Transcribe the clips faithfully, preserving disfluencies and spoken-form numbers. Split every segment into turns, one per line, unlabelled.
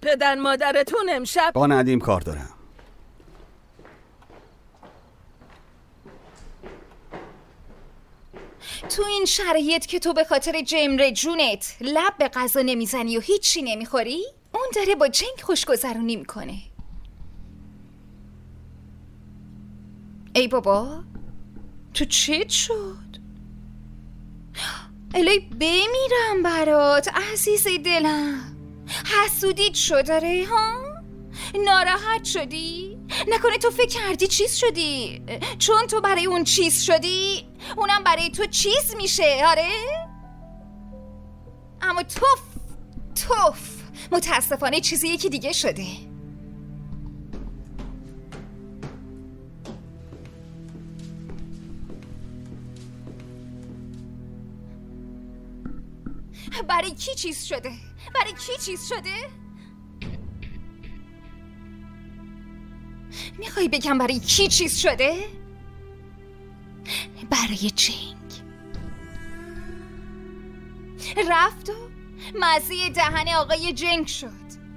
پدر مادرتون امشب
با ندیم کار دارم.
تو این شرایط که تو به خاطر جمر جونت لب به غذا نمیزنی و هیچی نمیخوری، اون داره با جنگ خوشگذرونی میکنه. ای بابا، تو چیت شد؟ الهی بمیرم برات عزیز دلم. حسودیت شد داره ها؟ ناراحت شدی؟ نکنه تو فکر کردی چیز شدی؟ چون تو برای اون چیز شدی اونم برای تو چیز میشه. آره؟ اما توف توف متاسفانه چیزی یکی دیگه شده. برای کی چیز شده؟ برای کی چیز شده؟ میخوای بگم برای کی چیز شده؟ برای جنگ. رفت و مزه دهن آقای جنگ شد.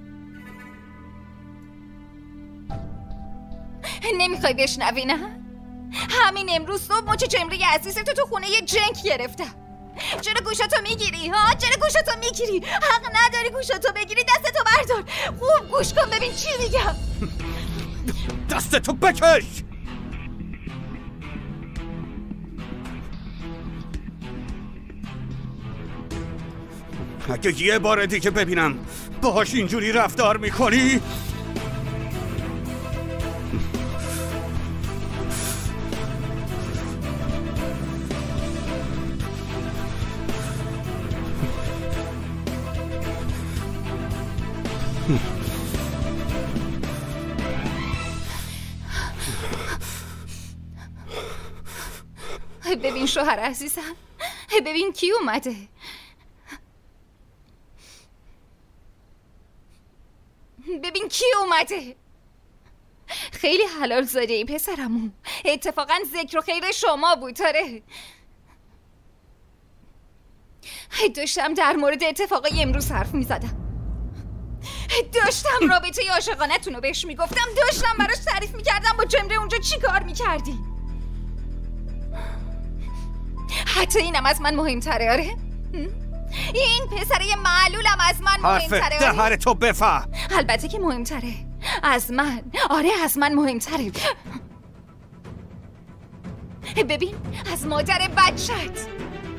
نمیخوای بشنوی نه؟ همین امروز صبح مچ جمری عزیزتو تو خونه یه جنگ گرفتم. چرا گوشاتو میگیری ها؟ چرا گوشاتو میگیری؟ حق نداری گوشاتو بگیری. دستتو بردار. خوب گوش کن ببین چی میگم.
دستتو بکش. اگه یه بار دیگه ببینم باهاش اینجوری رفتار میکنی
ببین شوهر عزیزم، ببین کی اومده. ببین کی اومده. خیلی حلال زاده ای پسرمون. اتفاقا ذکر و خیر شما بود. آره داشتم در مورد اتفاقای امروز حرف می زدم. داشتم رابطه عاشقانه تون رو بهش می گفتم. داشتم براش تعریف می کردم با جمره اونجا چی کار می کردی. حتی اینم از من مهمتره. آره این پسره معلولم از من مهمتره.
حرف دهر تو بفهم.
البته که مهمتره از من. آره از من مهمتره. ببین از مادر بچت.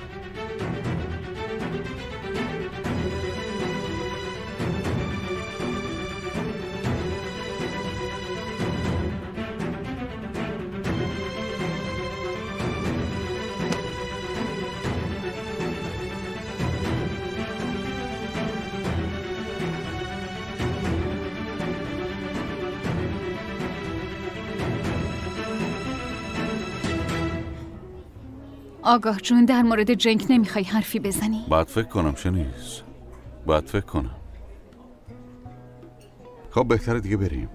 آگاه جون در مورد جنگ نمیخوای حرفی بزنی؟
باید فکر کنم چه نیست. باید فکر کنم. خب بهتره دیگه بریم.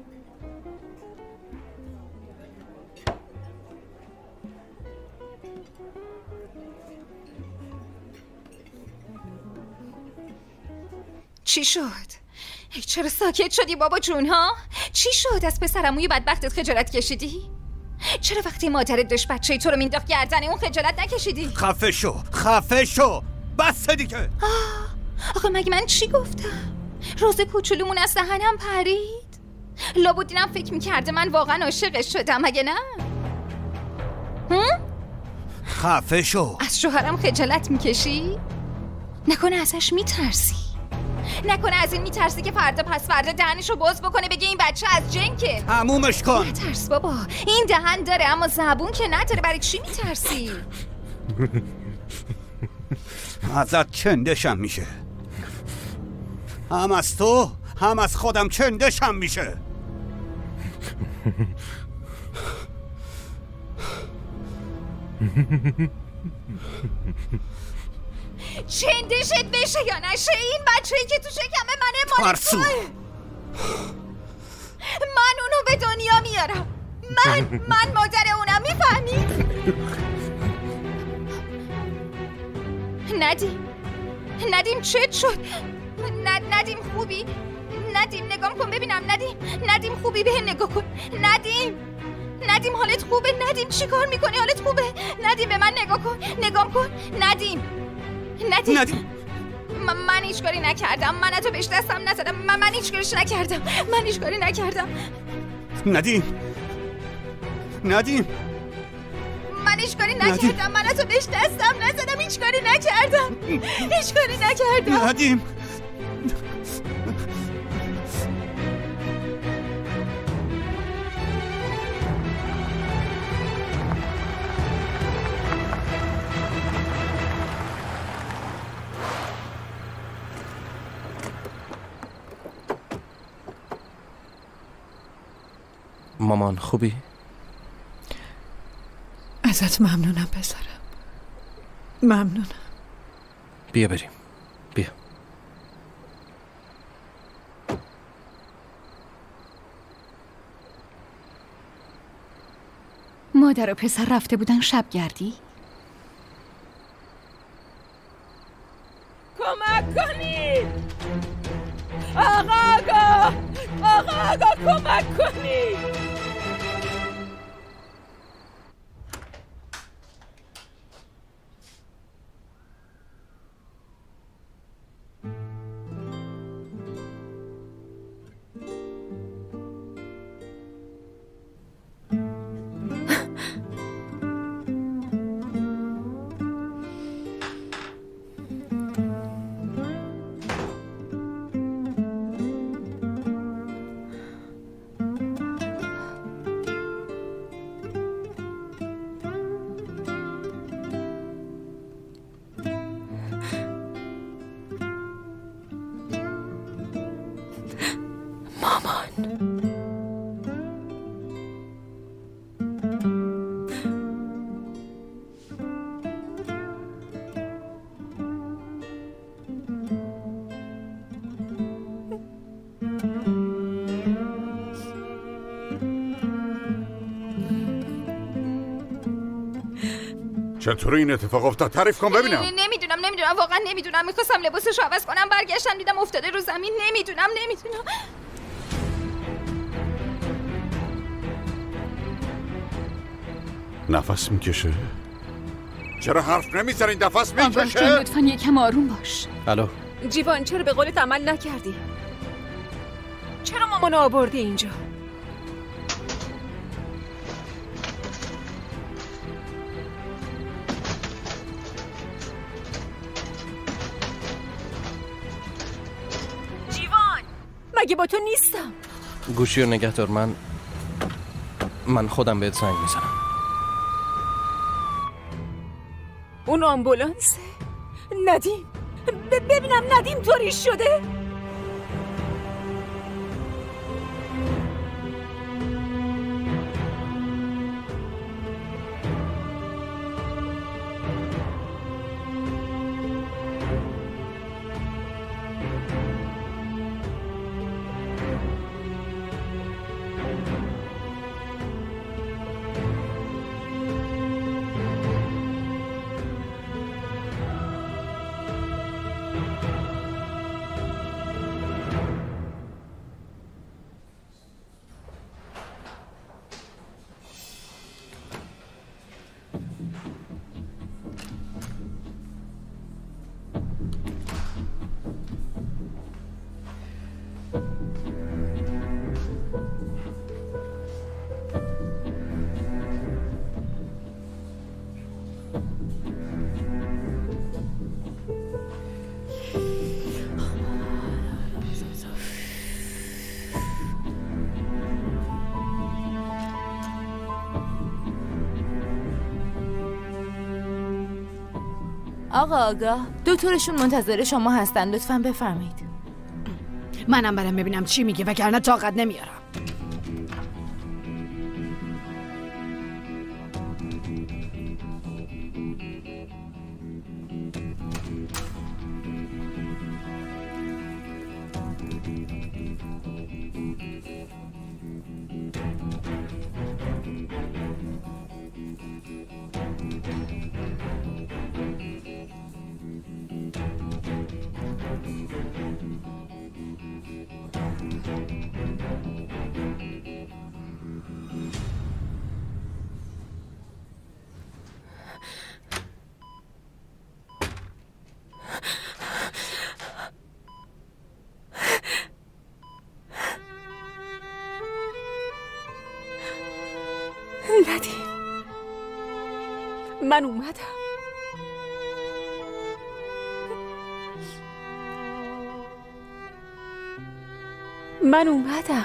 چی شد؟ چرا ساکت شدی بابا جون ها؟ چی شد؟ از پسرموی بدبختت خجالت کشیدی؟ چرا وقتی مادرت داشت بچه تو رو مینداخت گردن اون خجالت نکشیدی؟
خفه شو خفه شو بس دیگه.
آه آخه مگه من چی گفتم؟ روز کوچولومون از دهنم پرید. لابد فکر میکرده من واقعا عاشقش شدم مگه نه؟ هم؟
خفه شو.
از شوهرم خجالت میکشی؟ نکنه ازش میترسی؟ نکنه از این میترسی که فردا پس فردا دهنشو باز بکنه بگه این بچه از جنگه؟
تمومش کن.
نترس بابا، این دهن داره اما زبون که نداره. برای چی میترسی؟
ازت چندشم میشه. هم از تو هم از خودم چندشم میشه.
چندشت بشه یا نشه این بچه‌ای که تو شکم منه مال توه. من اونو به دنیا میارم. من من مادر اونم. میفهمی؟ ندیم ندیم چت شد؟ ند ندیم خوبی؟ ندیم نگام کن ببینم. ندیم ندیم خوبی؟ به نگاه کن. ندیم ندیم حالت خوبه؟ ندیم چی کار میکنی؟ حالت خوبه؟ ندیم به من نگاه کن. نگام کن. ندیم ندیم
ندیم
من, من هیچ کاری نکردم. من تو بهش دستم نزدم. من, من هیچ کاریش نکردم. من هیچ کاری نکردم.
ندیم ندیم
من هیچ کاری نکردم. من تو بهش دستم نزدم. هیچ کاری نکردم. هیچ کاری نکردم.
ندیم
مامان خوبی؟
ازت ممنونم پسرم. ممنونم.
بیا بریم. بیا.
مادر و پسر رفته بودن شبگردی؟
کمک کنید! آقا آقا! آقا آقا کمک کنید!
چطور این اتفاق افتاد؟ تعریف کن ببینم.
نمیدونم نمیدونم واقعا نمیدونم. میخواستم لباسشو عوض کنم برگشتم دیدم افتاده رو زمین. نمیدونم نمیدونم
نفس میکشه؟ چرا حرف نمیزنین؟ نفس
آقا جان
میکشه؟
لطفاً یکم آروم باش.
الو.
جیوان چرا به قولت عمل نکردی؟ چرا مامانو آوردی اینجا؟ مگه با تو نیستم؟
گوشی رو نگه دار. من من خودم بهت زنگ میزنم.
اون آمبولانسه؟ ندیم ب- ببینم ندیم طوری شده؟
آقا آگاه دکترشون منتظر شما هستن. لطفاً بفرمایید.
منم برم ببینم چی میگه وگرنه طاقت نمیارم. ندیم، من اومدم. من اومدم.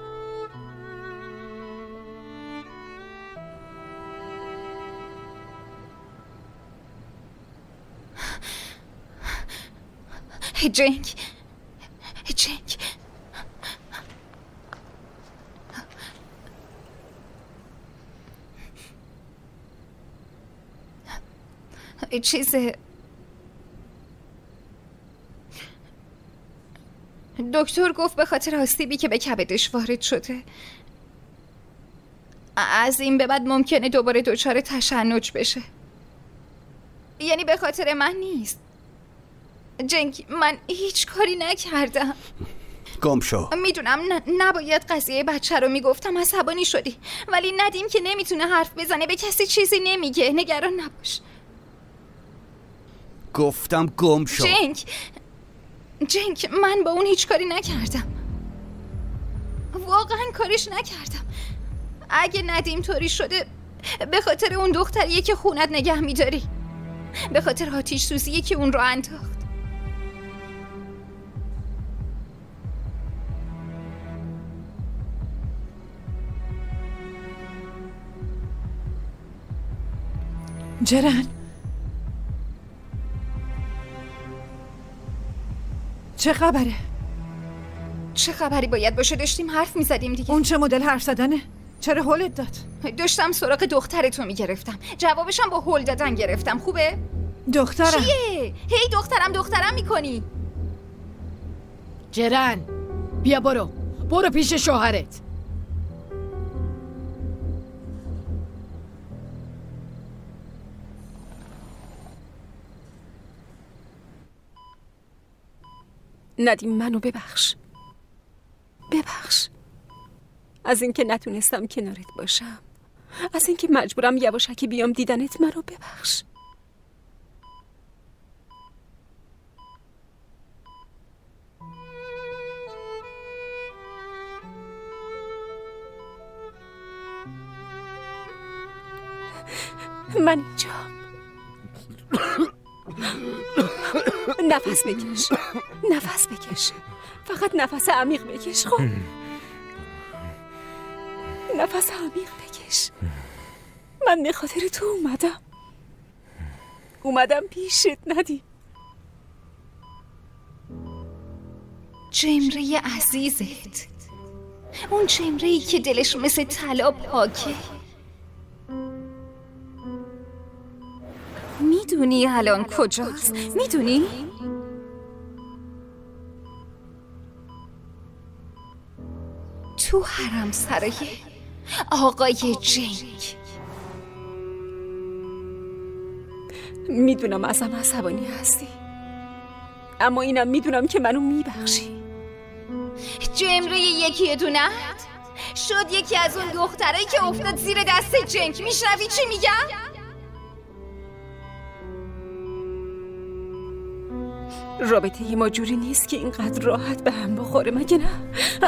جنگ جنگ چیز دکتر گفت به خاطر آسیبی که به کبدش وارد شده از این به بعد ممکنه دوباره دچار تشنج بشه. یعنی به خاطر من نیست جنگ، من هیچ کاری نکردم.
گم شو.
میدونم نباید قضیه بچه رو میگفتم، عصبانی شدی، ولی ندیم که نمیتونه حرف بزنه، به کسی چیزی نمیگه، نگران نباش.
گفتم گم شو.
جنگ جنگ من با اون هیچ کاری نکردم، واقعا کارش نکردم. اگه ندیم طوری شده به خاطر اون دختریه که خونت نگه میداری، به خاطر آتیش سوزیه که اون رو انداخت.
جرن چه خبره؟
چه خبری باید باشه؟ داشتیم حرف میزدیم دیگه.
اون چه مدل حرف زدنه؟ چرا هولت داد؟
داشتم سراغ دخترتو میگرفتم، جوابشم با هول دادن گرفتم. خوبه؟
دخترم
چیه؟ هی دخترم دخترم میکنی.
جرن بیا برو برو پیش شوهرت.
ندیم، منو ببخش. ببخش از اینکه نتونستم کنارت باشم، از اینکه مجبورم یواشکی بیام دیدنت. منو ببخش. من اینجام. نفس بکش، نفس بکش، فقط نفس عمیق بکش. خب نفس عمیق بکش. من به خاطر تو اومدم اومدم پیشت. ندیم
جمره عزیزت، اون جمره‌ای که دلش مثل طلا پاکه. میدونی الان کجاست؟ میدونی؟ تو حرم سرای آقای جنگ.
میدونم ازم عصبانی هستی، اما اینم میدونم که منو میبخشی.
جمره یکی دونت شد یکی از اون دخترایی که افتاد زیر دست جنگ. میشنوی چی میگم؟
رابطه ما جوری نیست که اینقدر راحت به هم بخوره، مگه نه؟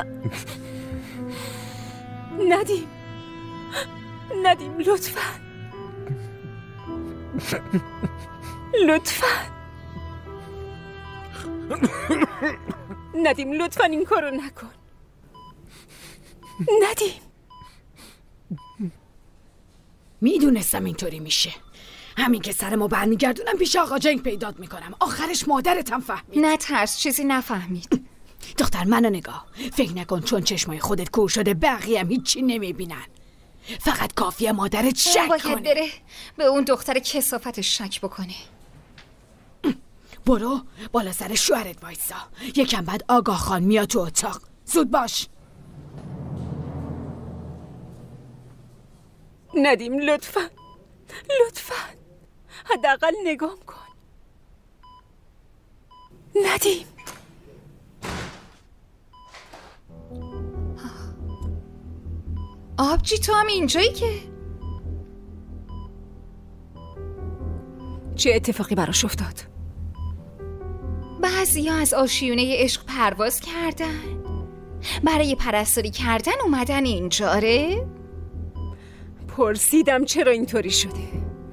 ندیم ندیم لطفاً لطفاً ندیم لطفاً این کارو نکن. ندیم
میدونستم اینطوری میشه. همین که سرمو برمیگردونم پیش آقا جنگ پیدات میکنم. آخرش مادرتم فهمید.
نه ترس، چیزی نفهمید.
دختر منو نگاه، فکر نکن چون چشمای خودت کور شده بقیه هم هیچی نمیبینن. فقط کافیه مادرت شک
باید
کنه.
بره به اون دختر کثافتش شک بکنه.
برو بالا سر شوهرت وایسا، یکم بعد آگاه خان میاد تو اتاق. زود باش.
ندیم لطفاً لطفاً حداقل نگام کن. ندیم
آبجی تو هم اینجایی که؟
چه اتفاقی براش افتاد؟
بعضی ها از آشیونه عشق پرواز کردن، برای پرستاری کردن اومدن اینجاره.
پرسیدم چرا اینطوری شده.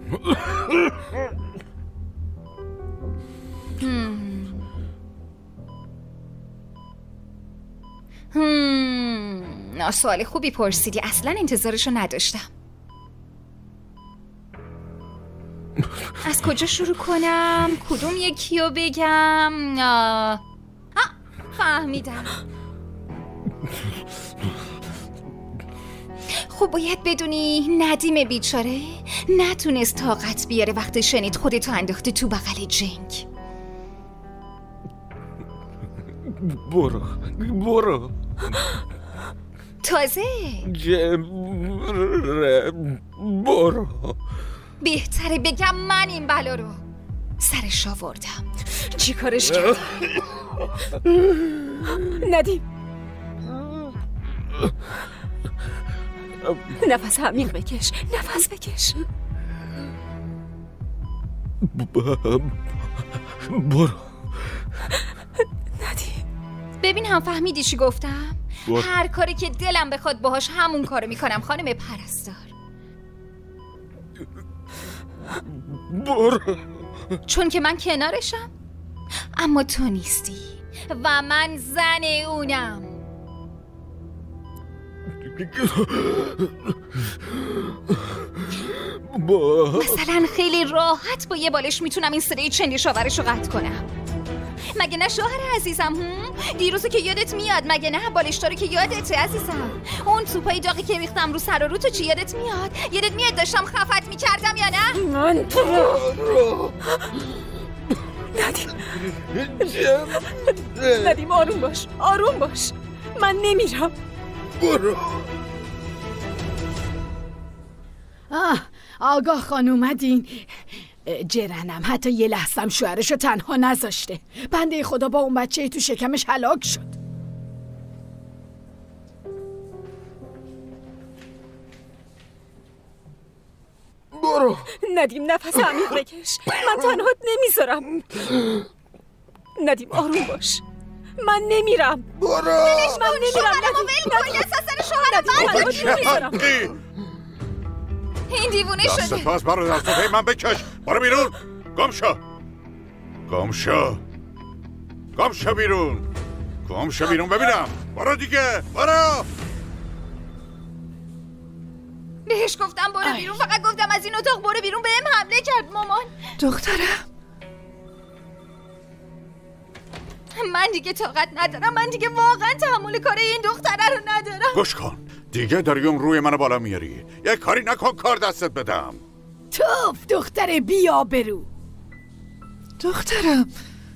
هم سوال خوبی پرسیدی. اصلا انتظارشو نداشتم. از کجا شروع کنم؟ کدوم یکیو بگم؟ آه. آه فهمیدم. خب باید بدونی ندیم بیچاره نتونست طاقت بیاره وقتی شنید خودتو انداخته تو بغل جنگ.
برو برو
تازه
جمره برو.
بهتره بگم من این بلا رو سرش آوردم.
چی کارش کردی؟ ندیم نفس عمیق بکش. نفس بکش.
برو.
ندیم
ببین هم فهمیدی چی گفتم؟
برو.
هر کاری که دلم بخواد باهاش همون کارو میکنم خانم پرستار.
برو.
چون که من کنارشم اما تو نیستی و من زن اونم. مثلا خیلی راحت با یه بالش میتونم این صدای چندشاورش رو قطع کنم. مگه نه شوهر عزیزم؟ هم؟ دیروزو که یادت میاد؟ مگه نه بالشتا رو که یادته عزیزم؟ اون توپای داغی که ریختم رو سر و رو تو چی یادت میاد؟ یادت میاد داشتم خفت میکردم یا نه؟
من تو رو ندیم ندیم آروم باش. آروم باش. من نمیرم.
برو.
آه آگاه خان اومدین. جرنم حتی یه لحظم شوهرشو تنها نذاشته. بنده خدا با اون بچه تو شکمش هلاک شد.
برو.
ندیم نفس عمیق بکش. من تنهات نمیذارم. ندیم آروم باش. من نمیرم.
برو.
من نمیرم.
شوهرمو ول کن. اساسا شوهرم
ندیم تنهات نمیذارم.
این دیوونه
دست
شده.
تو از برو دست تو من بکش. برو بیرون. گم شو. گم شو. گم شو بیرون. گم شو بیرون ببینم. برو دیگه. برو.
بهش گفتم برو بیرون. فقط گفتم از این اتاق برو بیرون. بهم حمله کرد مامان.
دخترم
من دیگه طاقت ندارم. من دیگه واقعا تحمل کار این دختره رو ندارم.
گوش کن. دیگه داری اون روی منو بالا میاری. یه کاری نکن کار دستت بدم.
توف دختر بیا برو.
دخترم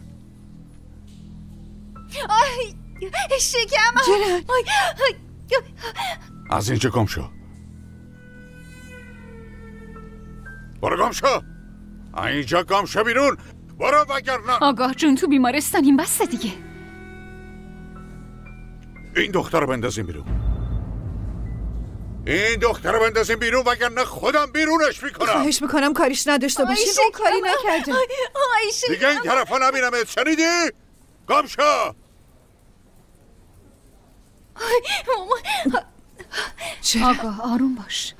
آی شکمم.
جرن
از اینجا گم شو. برو گم شو. اینجا گم شو بیرون. برو وگرنه.
آگاه جون تو بیمارستانیم بسته دیگه.
این دختر رو بندازیم بیرون. این دختر رو بندازیم بیرون وگرنه خودم بیرونش میکنم.
خواهش میکنم کاریش نداشته باشین. اون کاری نکرده.
دیگه این طرف ها نبینمت. شنیدی؟ گم شو.
آگاه آروم باش.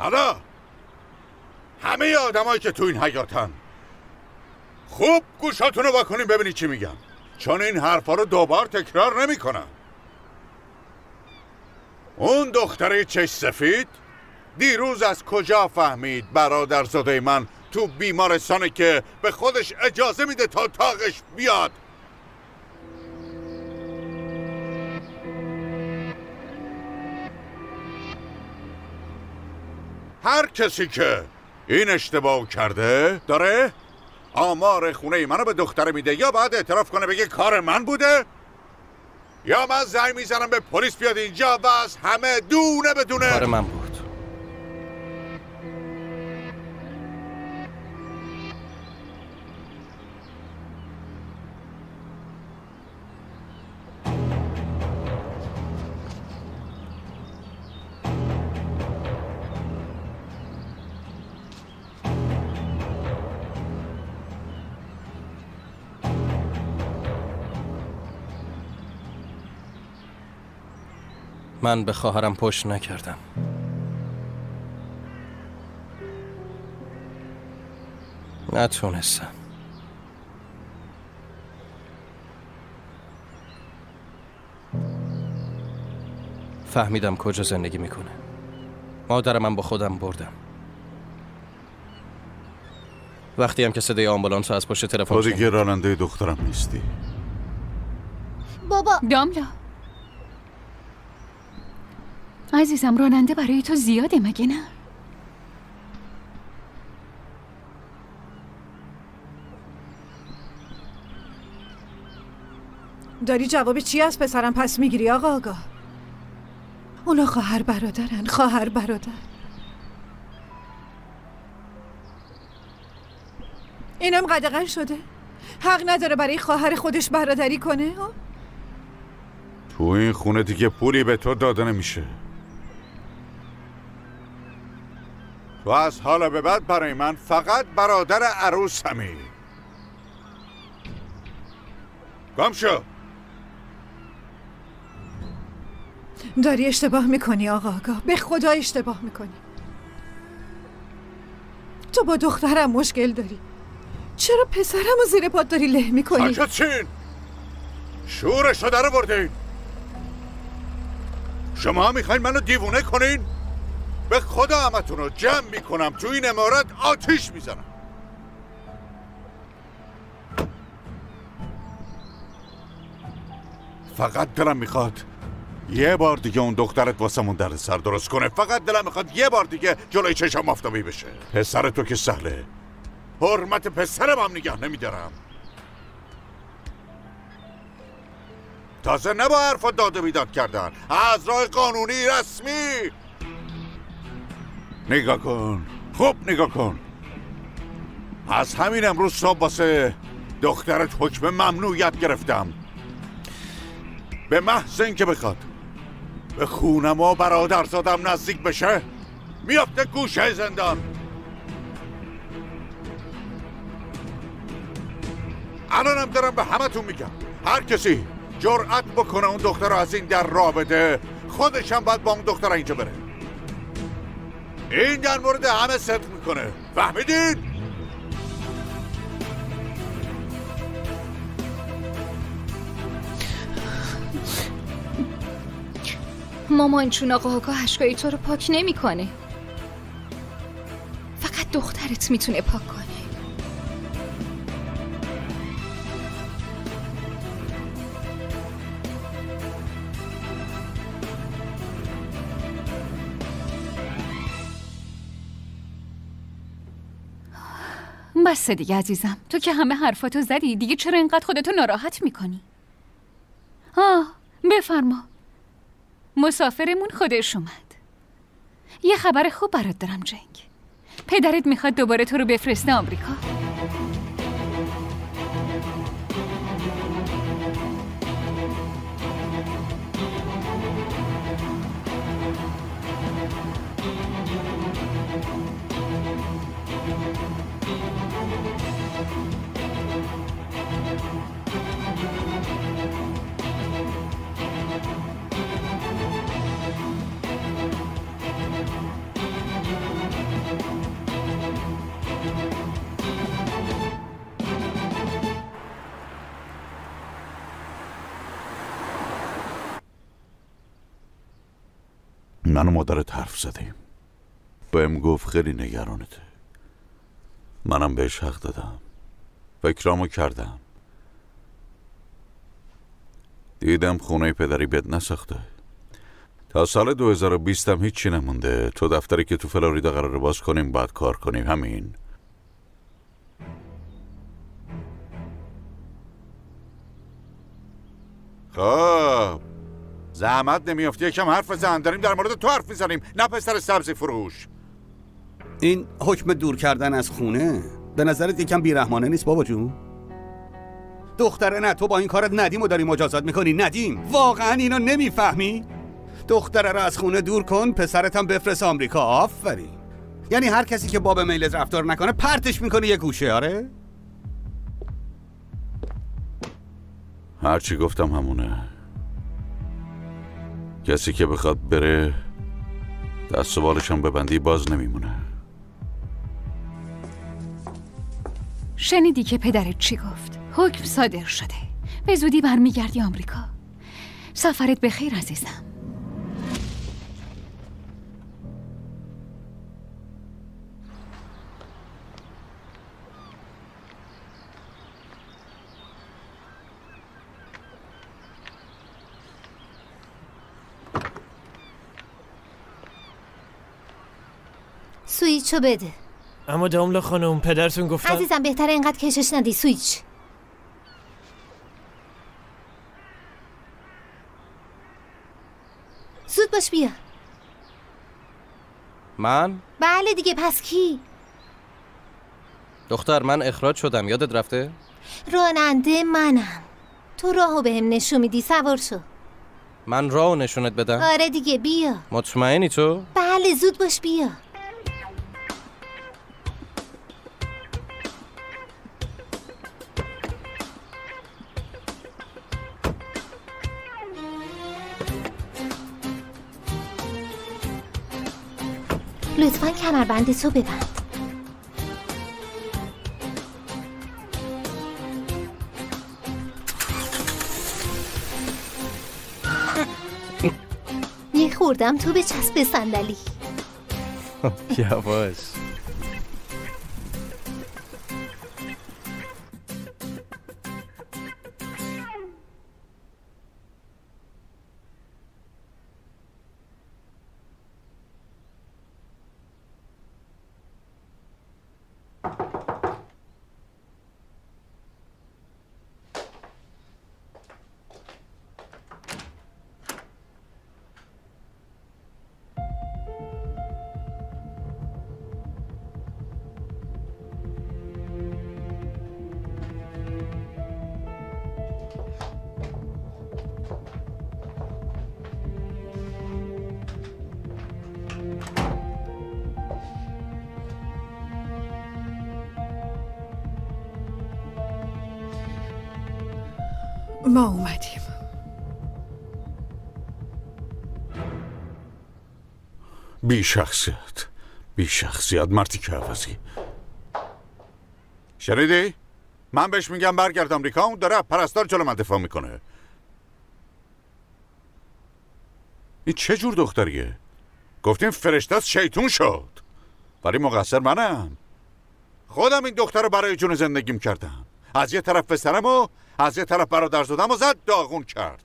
حالا همه آدمایی که تو این حیاتن خوب گوشاتونو واکنین ببینید چی میگم، چون این حرفا رو دوبار تکرار نمی کنم. اون دختره چش سفید دیروز از کجا فهمید برادرزاده من تو بیمارستانه که به خودش اجازه میده تا تاقش بیاد؟ هر کسی که این اشتباه کرده داره آمار خونه منو به دختره میده، یا باید اعتراف کنه بگه کار من بوده، یا من زنگ میزنم به پلیس بیاد اینجا و از همه دونه بدونه
کار من بود. من به خواهرم پشت نکردم. نتونستم. فهمیدم کجا زندگی میکنه. مادرم من با خودم بردم. وقتی هم که صدای آمبولانس از پشت تلفن
تو دیگه راننده دخترم نیستی.
بابا داملا عزیزم، راننده برای تو زیاده مگه نه؟
داری جواب چی از پسرم پس میگیری آقا آقا؟ اونا خواهر برادرن، خواهر برادر. اینم قدغن شده؟ حق نداره برای خواهر خودش برادری کنه؟ ها؟
تو این خونه دیگه پولی به تو داده نمیشه. تو از حالا به بعد برای من فقط برادر عروسمی. گم شو.
داری اشتباه میکنی آقا آقا، به خدا اشتباه میکنی. تو با دخترم مشکل داری، چرا پسرم رو زیر پات داری له میکنی؟
ساکت چین، شورش رو در بردین. شما میخواین منو دیوونه کنین؟ به خدا همتون رو جمع میکنم تو این عمارت آتیش میزنم. فقط دلم میخواد یه بار دیگه اون دخترت واسمون درد سر درست کنه. فقط دلم میخواد یه بار دیگه جلوی چشم آفتابی بشه. پسر تو که سهله، حرمت پسرم هم نگه نمیدارم. تازه نبا حرفا داد و بیداد کردن، از راه قانونی رسمی. نگاه کن، خوب نگاه کن. از همین امروز صبح واسه دخترت حکم ممنوعیت گرفتم. به محض اینکه بخواد به خونم و برادرزادم نزدیک بشه میافته گوشه زندان. الانم دارم به همتون میگم، هر کسی جرأت بکنه اون دختر رو از این در راه بده، خودش هم باید با اون دختر اینجا بره. این در مورد همه صدق میکنه، فهمیدین؟
مامان چون آقا آقا اشکای تو رو پاک نمیکنه، فقط دخترت میتونه پاک کنه.
بس دیگه عزیزم، تو که همه حرفاتو زدی دیگه، چرا اینقدر خودتو ناراحت میکنی؟ آه بفرما، مسافرمون خودش اومد. یه خبر خوب برات دارم جنگ، پدرت میخواد دوباره تو رو بفرسته آمریکا.
من و مادرت حرف زدیم. بهم گفت خیلی نگرانته. منم بهش حق دادم. فکرامو کردم. دیدم خونه پدری بد نساخته. تا سال دو هزار و بیست هم هیچی نمونده. تو دفتری که تو فلوریدا قراره باز کنیم بعد کار کنیم. همین. خب زحمت نمیافتی یکم حرف بزن. داریم در مورد تو حرف میزنیم نه پسر سبزی فروش.
این حکم دور کردن از خونه به نظرت یکم بیرحمانه نیست بابا جون؟ دختره نه، تو با این کارت ندیمو داری مجازات میکنی. ندیم واقعا اینو نمیفهمی؟ دختره رو از خونه دور کن، پسرت هم بفرست آمریکا. آفرین. یعنی هر کسی که باب میلت رفتار نکنه پرتش میکنه یه گوشه. آره
هرچی گفتم همونه. کسی که بخواد بره دست و بالشم ببندی باز نمیمونه.
شنیدی که پدرت چی گفت؟ حکم صادر شده. به زودی برمیگردی آمریکا. سفرت بخیر عزیزم.
سویچو بده.
اما داملا خانم پدرتون گفتن
عزیزم بهتره اینقدر کشش ندی. سویچ. زود باش بیا.
من؟
بله دیگه پس کی؟
دختر من اخراج شدم یادت رفته؟
راننده منم. تو راهو بهم نشون میدی. سوار شو.
من راهو نشونت بدم؟
آره دیگه بیا.
مطمئنی تو؟
بله زود باش بیا. لطفاً کمربند تو ببند. یه خوردم تو بچسب به صندلی.
یواش.
ما اومدیم.
بی شخصیت بی شخصیت مردی که عوضی. شنیدی؟ من بهش میگم برگرد آمریکا، اون داره پرستار جلو من دفاع میکنه. این چه جور دختریه؟ گفتیم فرشته از شیطون شد، ولی مقصر منم. خودم این دختر رو برای جون زندگیم کردم. از یه طرف پسرم و از یه طرف برادرزادم و زد داغون کرد.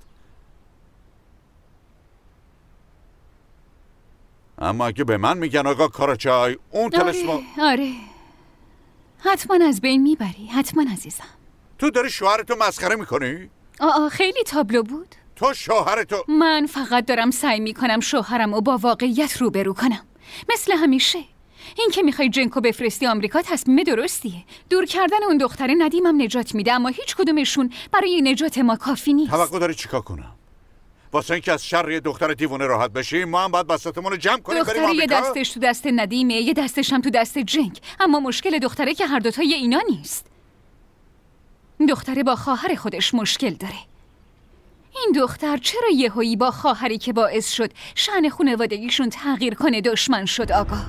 اما اگه به من میگن آقا کاراچای اون تلسما
آره آره حتما از بین میبری. حتما عزیزم.
تو داری شوهرتو مسخره میکنی؟
آه خیلی تابلو بود.
تو شوهرتو
من فقط دارم سعی میکنم شوهرم رو با واقعیت روبرو کنم مثل همیشه. این که میخوای جنکو بفرستی آمریکا تصمیم درستیه. دور کردن اون دختره ندیمم نجات میده، اما هیچ کدومشون برای نجات ما کافی نیست.
توقع داری چیکار کنم؟ واسه اینکه از شر یه دختر دیوونه راحت بشیم ما هم باید بساطمون رو جمع کنیم بریم آمریکا.
دختره یه دستش تو دست ندیمه، یه دستش هم تو دست جنک، اما مشکل دختره که هر دوتای اینا نیست. دختره با خواهر خودش مشکل داره. این دختر چرا یهویی با خواهری که باعث شد شأن خانوادگیشون تغییر کنه دشمن شد آقا؟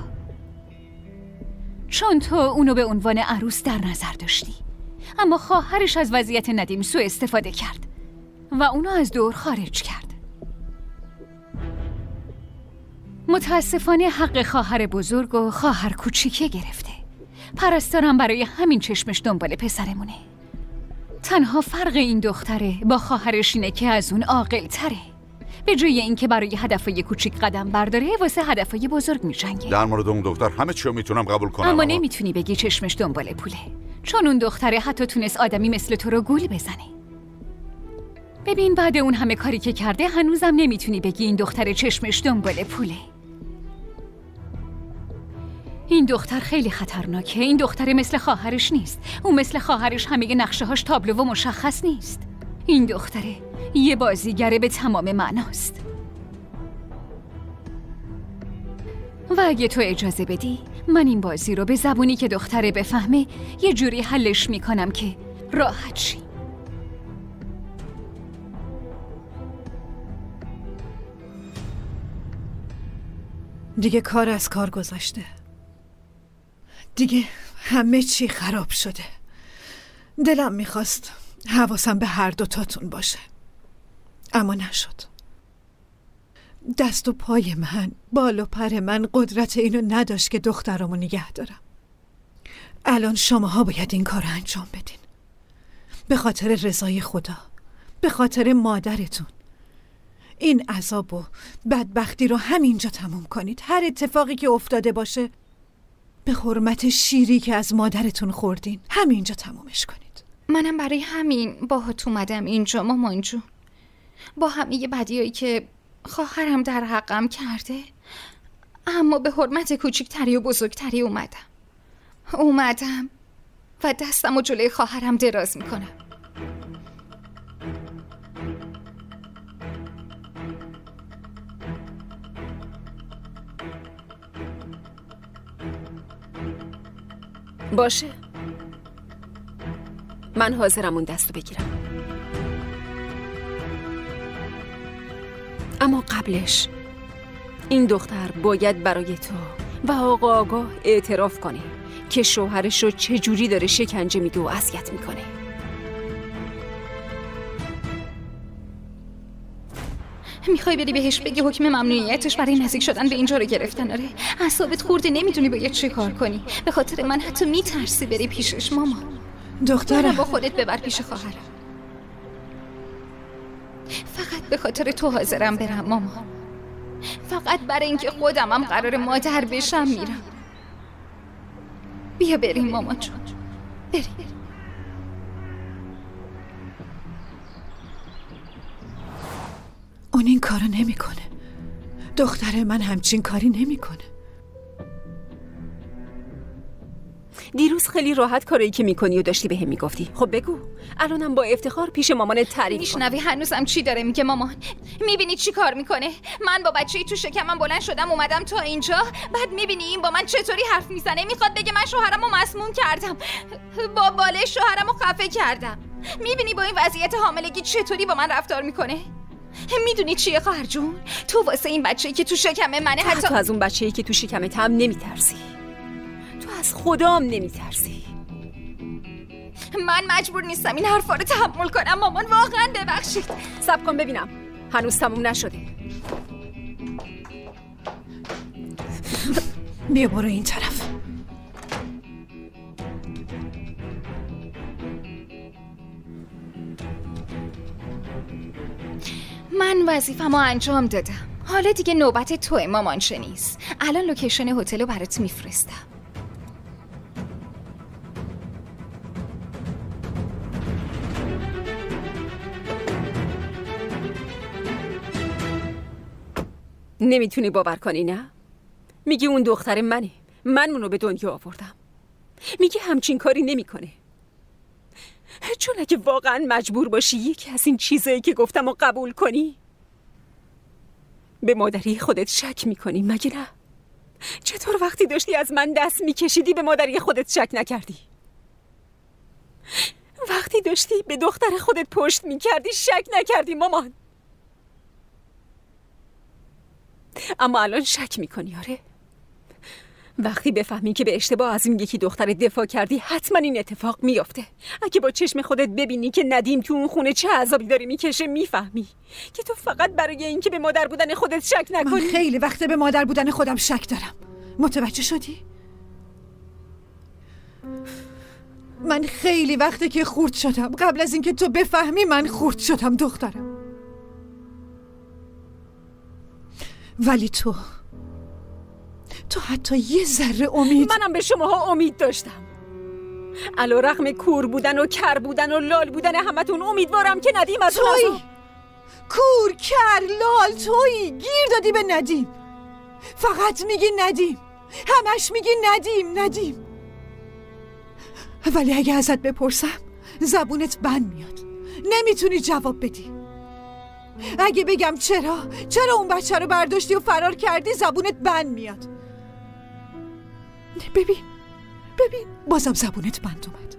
چون تو اونو به عنوان عروس در نظر داشتی، اما خواهرش از وضعیت ندیم سوء استفاده کرد و اونو از دور خارج کرد. متاسفانه حق خواهر بزرگ و خواهر کوچیکه گرفته. پرستارم برای همین چشمش دنبال پسرمونه. تنها فرق این دختره با خواهرش اینه که از اون عاقل تره. به جای اینکه برای هدفای کوچیک قدم برداره واسه هدفای بزرگ می‌جنگه.
در مورد اون دختر همه چیو میتونم قبول کنم،
اما
اما
نمیتونی بگی چشمش دنبال پوله، چون اون دختره حتی تونست آدمی مثل تو رو گول بزنه. ببین بعد اون همه کاری که کرده هنوزم نمیتونی بگی این دختر چشمش دنبال پوله. این دختر خیلی خطرناکه. این دختر مثل خواهرش نیست. اون مثل خواهرش همه نقشه هاش تابلو و مشخص نیست. این دختره یه بازیگره به تمام معناست. و اگه تو اجازه بدی من این بازی رو به زبونی که دختره بفهمه یه جوری حلش میکنم که راحت شی.
دیگه کار از کار گذشته. دیگه همه چی خراب شده. دلم میخواست حواسم به هر دوتاتون باشه، اما نشد. دست و پای من، بال و پر من قدرت اینو نداشت که دخترامو نگه دارم. الان شماها باید این کار رو انجام بدین، به خاطر رضای خدا، به خاطر مادرتون. این عذاب و بدبختی رو همینجا تموم کنید. هر اتفاقی که افتاده باشه به حرمت شیری که از مادرتون خوردین همینجا تمومش کنید.
منم برای همین باهات اومدم اینجا مامان جون. با همه بدیایی که خواهرم در حقم کرده، اما به حرمت کوچکتری و بزرگتری اومدم اومدم و دستم و جلوی خواهرم دراز میکنم.
باشه، من حاضرم اون دستو بگیرم، اما قبلش این دختر باید برای تو و آقا آقا اعتراف کنه که شوهرش رو چجوری داره شکنجه میده و اذیت میکنه.
میخوای بری بهش بگی حکم ممنوعیتش برای نزدیک شدن به اینجا رو گرفتن؟ آره، اعصابت خورده، نمیدونی باید چه کار کنی. به خاطر من حتی میترسی بری پیشش مامان.
دخترم
با خودت ببر پیش خواهرم. فقط به خاطر تو حاضرم برم مامان. فقط برای اینکه خودم هم قرار مادر بشم میرم. بیا بریم مامان جون، بریم.
اون این کارو نمیکنه. دختر من همچین کاری نمیکنه.
دیروز خیلی راحت کاری که میکنی و داشتی بهم میگفتی. خب بگو، الانم با افتخار پیش مامانت تعریف کن.
میشنوی هنوزم چی داره میگه مامان؟ میبینی چی کار میکنه؟ من با بچه‌ای تو شکمم بلند شدم اومدم تا اینجا، بعد میبینی این با من چطوری حرف میزنه؟ میخواد بگه من شوهرمو مسموم کردم، با باله شوهرمو خفه کردم. میبینی با این وضعیت حاملگی چطوری با من رفتار میکنه؟ میدونی چیه خواهر جون؟ تو واسه این بچه‌ای که تو شکم منه حتی
تو از اون بچه‌ای که تو شکمت هم نمیترسی. تو از خدام نمیترسی.
من مجبور نیستم این حرفا رو تحمل کنم مامان، واقعا ببخشید.
صبر کن ببینم، هنوز تموم نشده.
بیا برو این طرف.
من وظیفه‌مو انجام دادم. حالا دیگه نوبت توئه مامان شنیس. الان لوکیشن هتل رو برات میفرستم.
نمیتونی باور کنی نه؟ میگی اون دختر منه، من اونو به دنیا آوردم. میگی همچین کاری نمیکنه. چون اگه واقعا مجبور باشی یکی از این چیزایی که گفتم رو قبول کنی، به مادری خودت شک میکنی مگه نه؟ چطور وقتی داشتی از من دست میکشیدی به مادری خودت شک نکردی؟ وقتی داشتی به دختر خودت پشت میکردی شک نکردی مامان؟ اما الان شک میکنی آره؟ وقتی بفهمی که به اشتباه از این یکی دختر دفاع کردی حتما این اتفاق میافته. اگه با چشم خودت ببینی که ندیم تو اون خونه چه عذابی داره میکشه میفهمی که تو فقط برای اینکه به مادر بودن خودت شک نکنی.
من خیلی وقته به مادر بودن خودم شک دارم. متوجه شدی؟ من خیلی وقته که خورد شدم. قبل از اینکه تو بفهمی من خورد شدم دخترم. ولی تو تو حتی یه ذره امید.
منم به شماها امید داشتم. علی رغم کور بودن و کر بودن و لال بودن همتون امیدوارم که ندیم از
توی
اون
کور کر لال توی گیر دادی به ندیم. فقط میگی ندیم، همش میگی ندیم ندیم. ولی اگه ازت بپرسم زبونت بند میاد، نمیتونی جواب بدی. اگه بگم چرا چرا اون بچه رو برداشتی و فرار کردی زبونت بند میاد. ببین ببین بازم زبونت بند اومد.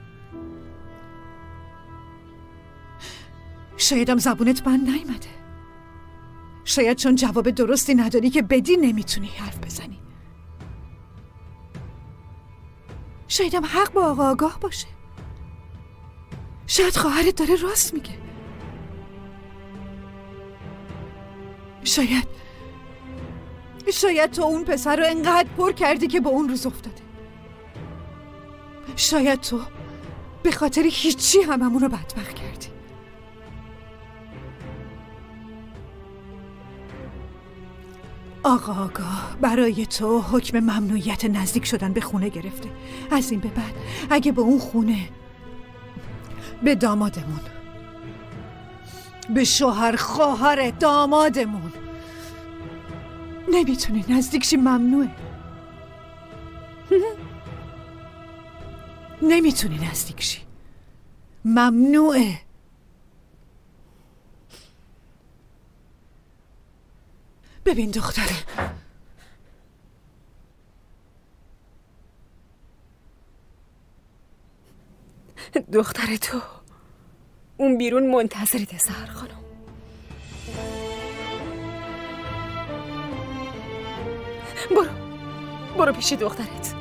شایدم زبونت بند نیومده. شاید چون جواب درستی نداری که بدی نمیتونی حرف بزنی. شایدم حق با آقا آگاه باشه. شاید خواهرت داره راست میگه. شاید شاید تو اون پسر رو انقدر پر کردی که به اون روز افتاده. شاید تو به خاطر هیچی هممون رو بدبخت کردی. آقا آقا برای تو حکم ممنوعیت نزدیک شدن به خونه گرفته. از این به بعد اگه به اون خونه، به دامادمون، به شوهر خواهر دامادمون نمیتونی نزدیک شی، ممنوعه. نمیتونی نزدیک شی، ممنوعه. ببین دختره،
دختر تو اون بیرون منتظرته سحر خانم. برو برو پیش دخترت.